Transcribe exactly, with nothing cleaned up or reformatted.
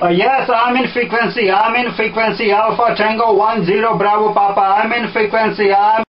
Uh, yes, I'm in frequency. I'm in frequency. Alpha Tango one zero Bravo Papa. I'm in frequency. I'm